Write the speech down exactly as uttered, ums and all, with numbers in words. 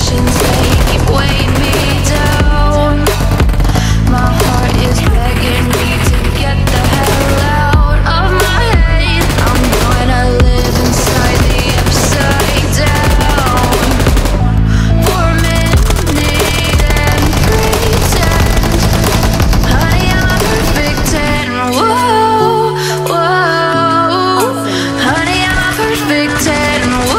distractions, they keep weighing me down. My heart is begging me to get the hell out of my head. I'm gonna live inside the upside down for a minute and pretend, honey, I'm a perfect ten. Whoa, whoa, honey, I'm a perfect ten. Whoa.